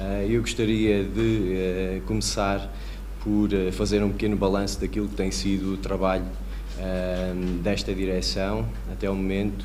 Eu gostaria de começar por fazer um pequeno balanço daquilo que tem sido o trabalho desta direção até o momento.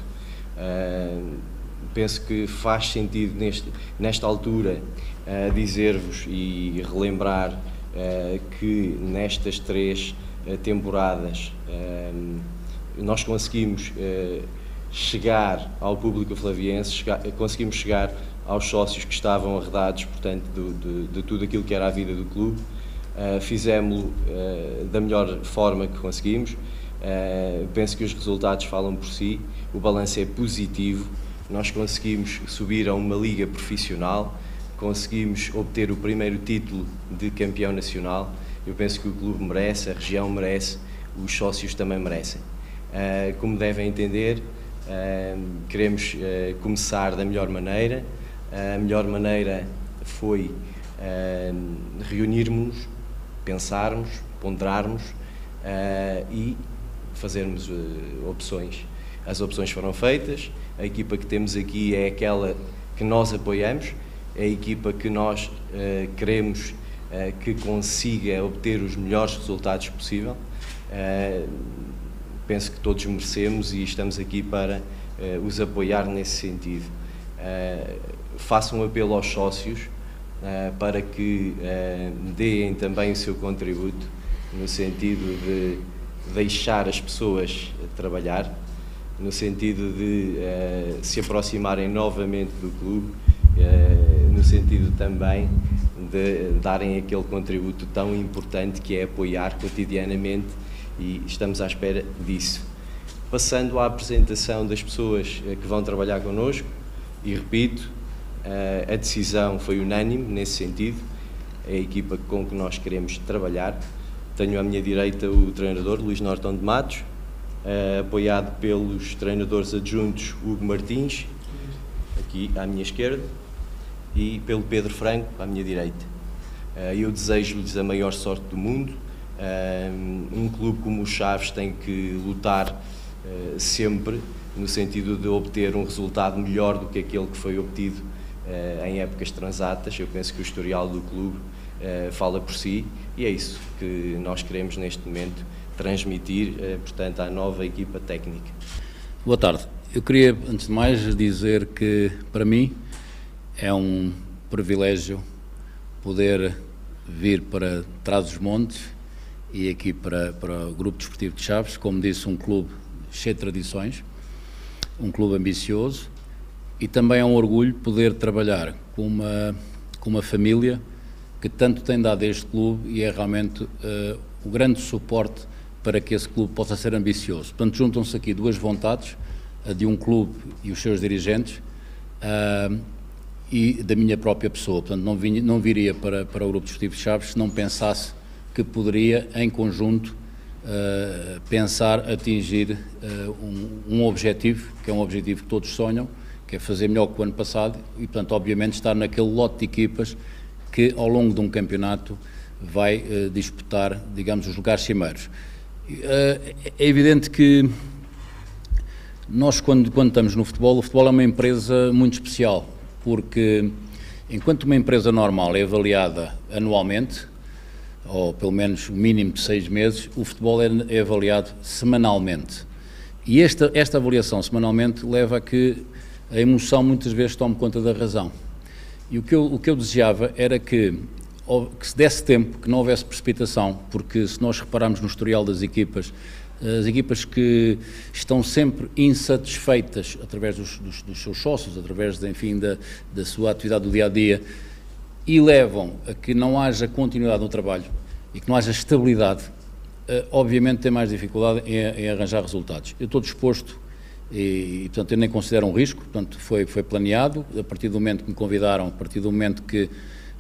Penso que faz sentido nesta altura dizer-vos e relembrar que nestas 3 temporadas nós conseguimos chegar ao público flaviense, conseguimos chegar aos sócios que estavam arredados, portanto, de tudo aquilo que era a vida do clube. Fizemos-lo da melhor forma que conseguimos. Penso que os resultados falam por si, o balanço é positivo. Nós conseguimos subir a uma liga profissional, conseguimos obter o primeiro título de campeão nacional. Eu penso que o clube merece, a região merece, os sócios também merecem. Como devem entender, queremos começar da melhor maneira. A melhor maneira foi reunirmos-nos, pensarmos, ponderarmos e fazermos opções. As opções foram feitas, a equipa que temos aqui é aquela que nós apoiamos, é a equipa que nós queremos que consiga obter os melhores resultados possível. Penso que todos merecemos e estamos aqui para os apoiar nesse sentido. Faço um apelo aos sócios para que deem também o seu contributo no sentido de deixar as pessoas trabalhar, no sentido de se aproximarem novamente do clube, no sentido também de darem aquele contributo tão importante que é apoiar cotidianamente, e estamos à espera disso. Passando à apresentação das pessoas que vão trabalhar connosco, e repito, a decisão foi unânime nesse sentido, é a equipa com que nós queremos trabalhar. Tenho à minha direita o treinador Luís Norton de Matos, apoiado pelos treinadores adjuntos Hugo Martins, aqui à minha esquerda, e pelo Pedro Franco, à minha direita. Eu desejo-lhes a maior sorte do mundo. Um clube como o Chaves tem que lutar sempre no sentido de obter um resultado melhor do que aquele que foi obtido em épocas transatas. Eu penso que o historial do clube fala por si, e é isso que nós queremos neste momento transmitir, portanto, à nova equipa técnica. Boa tarde. Eu queria, antes de mais, dizer que, para mim, é um privilégio poder vir para Trás-os-Montes e aqui para o Grupo Desportivo de Chaves, como disse, um clube cheio de tradições, um clube ambicioso, e também é um orgulho poder trabalhar com uma família que tanto tem dado a este clube e é realmente o grande suporte para que esse clube possa ser ambicioso. Portanto, juntam-se aqui duas vontades, a de um clube e os seus dirigentes, e da minha própria pessoa. Portanto, não viria para o Grupo Desportivo de Chaves se não pensasse que poderia, em conjunto, pensar atingir um objetivo, que é um objetivo que todos sonham, que é fazer melhor que o ano passado e, portanto, obviamente, estar naquele lote de equipas que, ao longo de um campeonato, vai disputar, digamos, os lugares cimeiros. É evidente que nós, quando estamos no futebol, o futebol é uma empresa muito especial, porque, enquanto uma empresa normal é avaliada anualmente, ou pelo menos o mínimo de 6 meses, o futebol é avaliado semanalmente. E esta avaliação semanalmente leva a que a emoção muitas vezes tome conta da razão. E o que eu desejava era que se desse tempo, que não houvesse precipitação, porque se nós repararmos no historial das equipas, as equipas que estão sempre insatisfeitas através dos seus sócios, através, enfim, da sua atividade do dia-a-dia, e levam a que não haja continuidade no trabalho e que não haja estabilidade, obviamente tem mais dificuldade em arranjar resultados. Eu estou disposto e, portanto, eu nem considero um risco, portanto, foi planeado, a partir do momento que me convidaram, a partir do momento que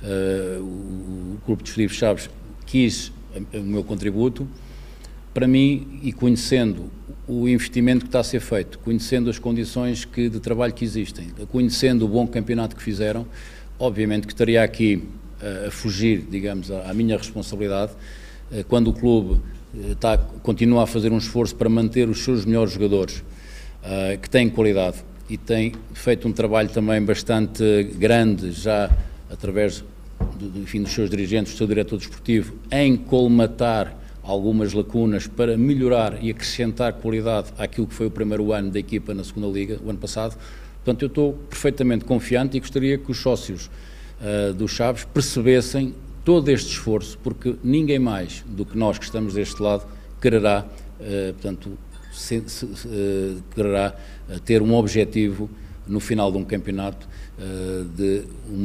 o Grupo Desportivo Chaves quis o meu contributo, para mim, e conhecendo o investimento que está a ser feito, conhecendo as condições de trabalho que existem, conhecendo o bom campeonato que fizeram, obviamente que estaria aqui a fugir, digamos, à minha responsabilidade, quando o clube continua a fazer um esforço para manter os seus melhores jogadores, que têm qualidade e têm feito um trabalho também bastante grande já através enfim, dos seus dirigentes, do seu diretor desportivo, em colmatar algumas lacunas para melhorar e acrescentar qualidade àquilo que foi o primeiro ano da equipa na segunda Liga, o ano passado. Portanto, eu estou perfeitamente confiante e gostaria que os sócios do Chaves percebessem todo este esforço, porque ninguém mais do que nós que estamos deste lado quererá, portanto, quererá ter um objetivo no final de um campeonato de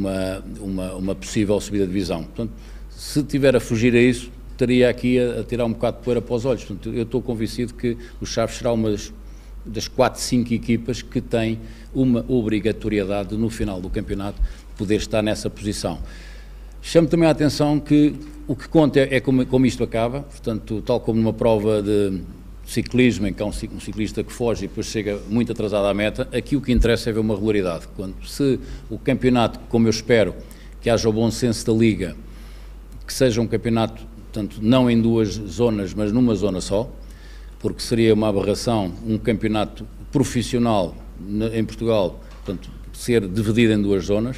uma possível subida de divisão. Portanto, se tiver a fugir a isso, estaria aqui a tirar um bocado de poeira para os olhos. Portanto, eu estou convencido que o Chaves será uma das 4, 5 equipas que tem uma obrigatoriedade no final do campeonato de poder estar nessa posição. Chamo também a atenção que o que conta é como isto acaba, portanto, tal como numa prova de ciclismo, em que há um ciclista que foge e depois chega muito atrasado à meta, aqui o que interessa é ver uma regularidade. Se o campeonato, como eu espero, que haja o bom senso da Liga, que seja um campeonato, portanto, não em 2 zonas, mas numa zona só, porque seria uma aberração um campeonato profissional em Portugal, portanto, ser dividido em 2 zonas.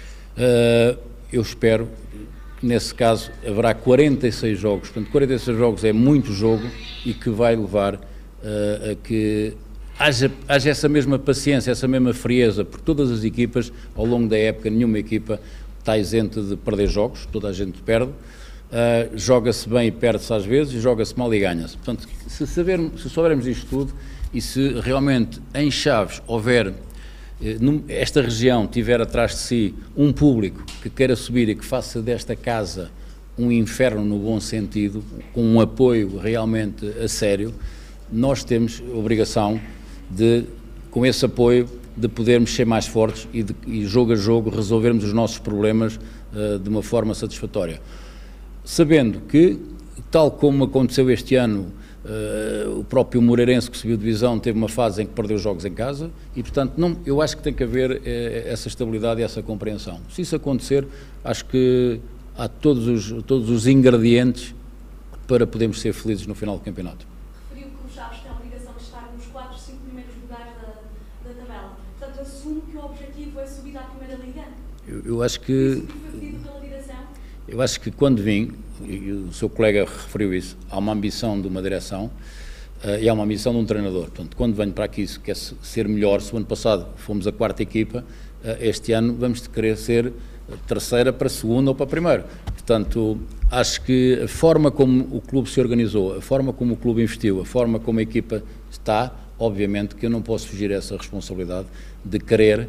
Eu espero que, nesse caso, haverá 46 jogos, portanto, 46 jogos é muito jogo e que vai levar a que haja essa mesma paciência, essa mesma frieza, porque todas as equipas, ao longo da época, nenhuma equipa está isenta de perder jogos, toda a gente perde, joga-se bem e perde-se às vezes, e joga-se mal e ganha-se. Portanto, se soubermos isto tudo e se realmente em Chaves houver, esta região tiver atrás de si um público que queira subir e que faça desta casa um inferno no bom sentido, com um apoio realmente a sério, nós temos a obrigação de, com esse apoio, de podermos ser mais fortes e jogo a jogo resolvermos os nossos problemas de uma forma satisfatória. Sabendo que, tal como aconteceu este ano, o próprio Moreirense que subiu de divisão teve uma fase em que perdeu jogos em casa e, portanto, eu acho que tem que haver essa estabilidade e essa compreensão. Se isso acontecer, acho que há todos os ingredientes para podermos ser felizes no final do campeonato. Referiu que o Chaves tem a obrigação de estar nos 4, 5 primeiros lugares da tabela. Portanto, assumo que o objetivo é subir à Primeira Liga? Eu acho que... Isso foi pedido pela direção? Eu acho que quando vim, e o seu colega referiu isso, há uma ambição de uma direção e há uma ambição de um treinador. Portanto, quando venho para aqui, quer ser melhor. Se o ano passado fomos a 4ª equipa, este ano vamos querer ser a 3ª para a 2ª ou para a 1ª. Portanto, acho que a forma como o clube se organizou, a forma como o clube investiu, a forma como a equipa está, obviamente que eu não posso fugir a essa responsabilidade de querer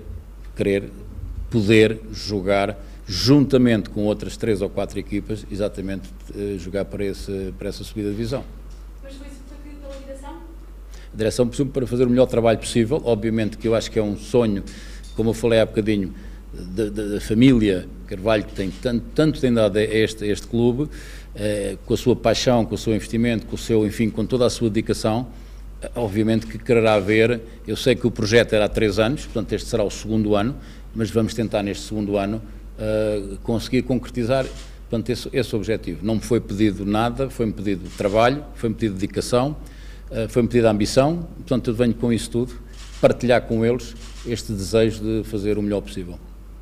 poder jogar juntamente com outras 3 ou 4 equipas, exatamente jogar para essa subida de divisão. Mas foi isso que foi pedido pela direção? A direção presume para fazer o melhor trabalho possível, obviamente que eu acho que é um sonho, como eu falei há bocadinho, da família Carvalho, que tem tanto tem dado a este clube, com a sua paixão, com o seu investimento, enfim, com toda a sua dedicação. Obviamente que quererá ver, eu sei que o projeto era há 3 anos, portanto este será o 2º ano, mas vamos tentar neste 2º ano conseguir concretizar, portanto, esse objetivo. Não me foi pedido nada, foi-me pedido trabalho, foi-me pedido dedicação, foi-me pedido ambição, portanto eu venho com isso tudo, partilhar com eles este desejo de fazer o melhor possível.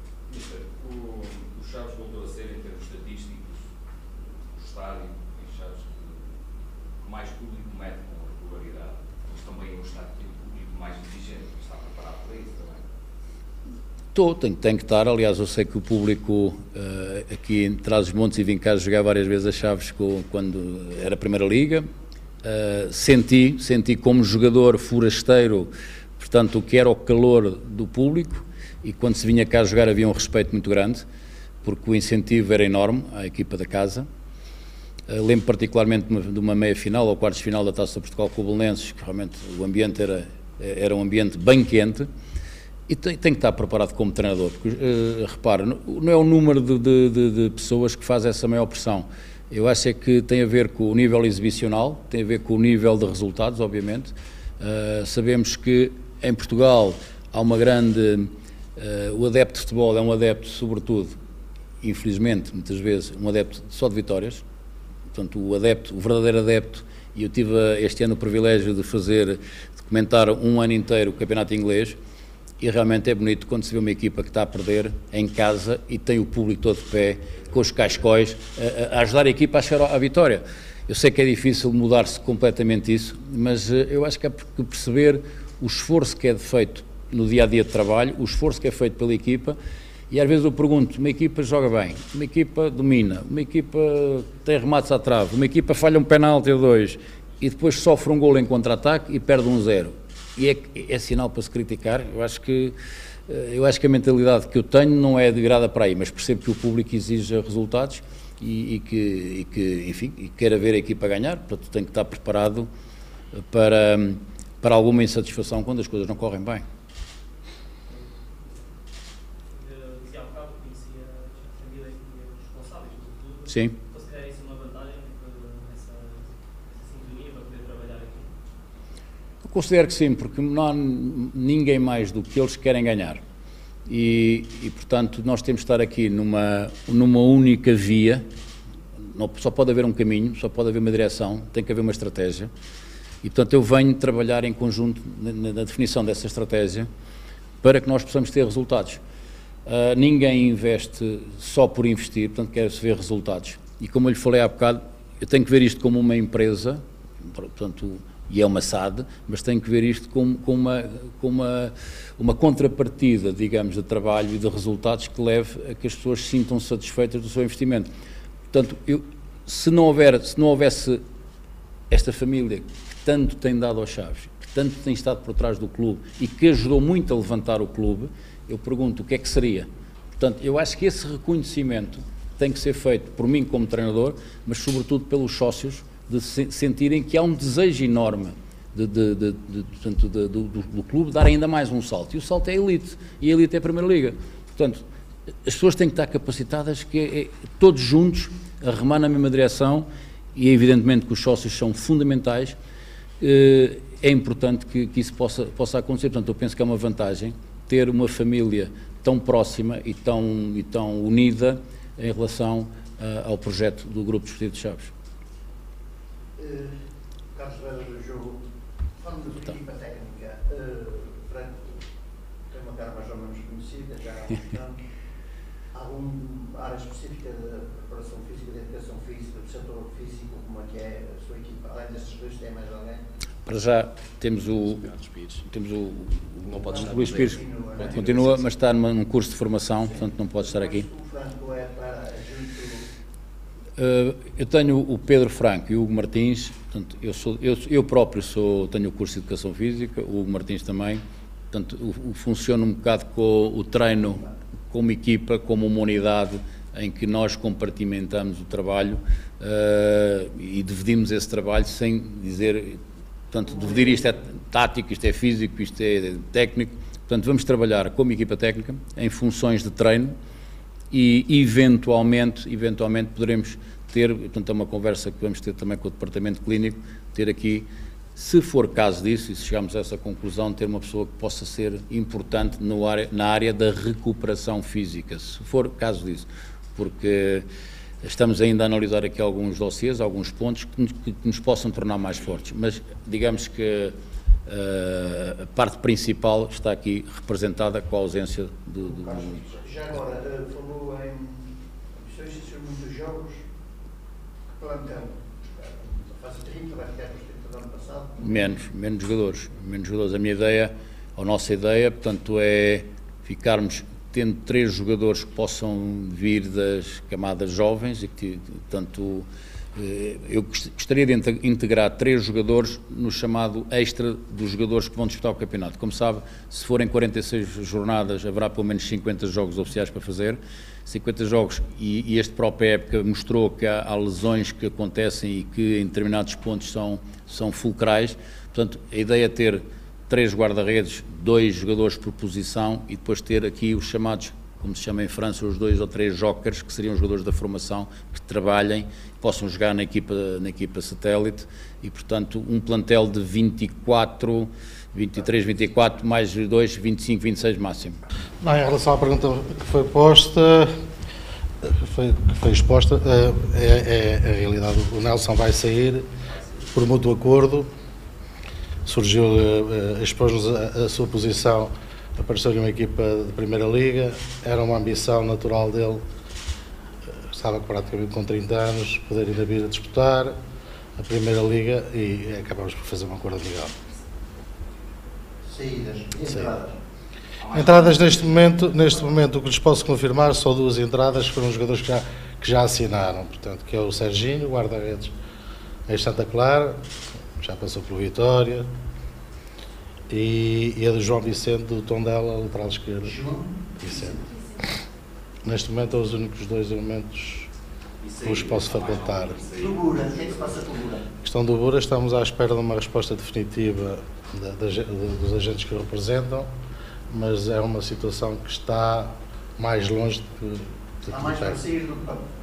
O Chaves voltou a ser, em termos estatísticos, o estádio em Chaves que mais público mete com regularidade, mas também é um estádio que tem um público mais exigente, está preparado para isso também? Tenho que estar. Aliás, eu sei que o público aqui em Trás-os-Montes, e vim cá jogar várias vezes a Chaves quando era a Primeira Liga, senti como jogador forasteiro, portanto, o que era o calor do público, e quando se vinha cá jogar havia um respeito muito grande, porque o incentivo era enorme à equipa da casa. Lembro particularmente de uma meia-final ou quartos de final da Taça de Portugal com o Belenenses, que realmente o ambiente era um ambiente bem quente, e tem que estar preparado como treinador, porque, repara, não é o número de pessoas que faz essa maior pressão. Eu acho é que tem a ver com o nível exibicional, tem a ver com o nível de resultados, obviamente. Sabemos que em Portugal há uma grande... o adepto de futebol é um adepto, sobretudo, infelizmente, muitas vezes, um adepto só de vitórias. Portanto, o verdadeiro adepto, e eu tive este ano o privilégio de comentar um ano inteiro o campeonato inglês, e realmente é bonito quando se vê uma equipa que está a perder em casa e tem o público todo de pé, com os cascóis, a ajudar a equipa a chegar à vitória. Eu sei que é difícil mudar-se completamente isso, mas eu acho que é porque perceber o esforço que é feito no dia-a-dia de trabalho, o esforço que é feito pela equipa, e às vezes eu pergunto, uma equipa joga bem, uma equipa domina, uma equipa tem remates à trave, uma equipa falha um penalti ou 2, e depois sofre um golo em contra-ataque e perde 1-0. E é sinal para se criticar. Eu acho que a mentalidade que eu tenho não é de virada para aí, mas percebo que o público exige resultados e que queira ver a equipa ganhar, portanto tem que estar preparado para alguma insatisfação quando as coisas não correm bem. Dizia há bocado que conhecia a família e os responsáveis do clube. Sim. Considera isso uma vantagem, essa sintonia para poder trabalhar aqui? Eu considero que sim, porque não há ninguém mais do que eles que querem ganhar. E portanto, nós temos de estar aqui numa única via. Não, só pode haver um caminho, só pode haver uma direção, tem que haver uma estratégia. E, portanto, eu venho trabalhar em conjunto na definição dessa estratégia para que nós possamos ter resultados. Ninguém investe só por investir, portanto, quer-se ver resultados. E como eu lhe falei há bocado, eu tenho que ver isto como uma empresa, portanto, e é uma SAD, mas tenho que ver isto como uma contrapartida, digamos, de trabalho e de resultados que leve a que as pessoas se sintam satisfeitas do seu investimento. Portanto, se não houvesse esta família que tanto tem dado aos Chaves, que tanto tem estado por trás do clube e que ajudou muito a levantar o clube, eu pergunto o que é que seria. Portanto, eu acho que esse reconhecimento tem que ser feito por mim como treinador, mas sobretudo pelos sócios, de sentirem que há um desejo enorme do clube dar ainda mais um salto. E o salto é a elite, e a elite é a Primeira Liga. Portanto, as pessoas têm que estar capacitadas, todos juntos, a remar na mesma direção, e evidentemente que os sócios são fundamentais. É importante que isso possa acontecer. Portanto, eu penso que é uma vantagem ter uma família tão próxima e tão unida em relação ao projeto do Grupo Desportivo de Chaves. Carlos Vera do jogo, falando da equipa técnica, Franco tem uma cara mais ou menos conhecida, já há uns anos. Há alguma área específica da preparação física, da educação física, do setor físico, como é que é a sua equipa? Além destes dois, tem mais alguém? Para já temos o não pode estar Luís Pires, continua, mas está num curso de formação, portanto não pode estar aqui. O Franco é para junto. Eu tenho o Pedro Franco e o Hugo Martins, portanto, eu próprio tenho o curso de Educação Física, o Hugo Martins também, portanto, funciona um bocado com o treino como equipa, como uma unidade em que nós compartimentamos o trabalho e dividimos esse trabalho sem dizer, portanto, dividir isto é tático, isto é físico, isto é técnico, portanto, vamos trabalhar como equipa técnica em funções de treino e eventualmente poderemos ter, portanto é uma conversa que vamos ter também com o departamento clínico, ter aqui, se for caso disso, e se chegarmos a essa conclusão, ter uma pessoa que possa ser importante na área da recuperação física, se for caso disso, porque estamos ainda a analisar aqui alguns dossiês, alguns pontos que nos possam tornar mais fortes, mas digamos que a parte principal está aqui representada com a ausência do... Já agora, falou em ambições de ser muitos jogos, que plantel? Faz 30, vai ficar nos 30 do ano passado? Menos jogadores. A nossa ideia, portanto, é ficarmos tendo 3 jogadores que possam vir das camadas jovens e que, portanto, eu gostaria de integrar 3 jogadores no chamado extra dos jogadores que vão disputar o campeonato. Como sabe, se forem 46 jornadas, haverá pelo menos 50 jogos oficiais para fazer, 50 jogos, e este própria época mostrou que há lesões que acontecem e que em determinados pontos são fulcrais. Portanto, a ideia é ter 3 guarda-redes, 2 jogadores por posição e depois ter aqui os chamados, como se chama em França, os 2 ou 3 jokers, que seriam os jogadores da formação, que trabalhem, possam jogar na equipa satélite e, portanto, um plantel de 23, 24, mais 2, 25, 26 máximo. Não, em relação à pergunta que foi posta, que foi exposta, é a realidade. O Nelson vai sair por mútuo acordo, expôs-nos a sua posição apareceu-lhe uma equipa de Primeira Liga, era uma ambição natural dele, estava praticamente com 30 anos, poder ainda vir a disputar a Primeira Liga e acabamos por fazer um acordo amigável. Saídas e entradas. Entradas neste momento o que lhes posso confirmar são 2 entradas que foram jogadores que já assinaram, portanto, que é o Serginho, guarda-redes em Santa Clara, já passou pelo Vitória, e a do João Vicente do Tondela, lateral esquerdo. João Vicente. Neste momento são os únicos 2 elementos que vos posso facultar. do Bura, o que é que se passa com o Bura? A questão do Bura, estamos à espera de uma resposta definitiva dos agentes que o representam, mas é uma situação que está mais longe do que Há mais para perto. sair do que para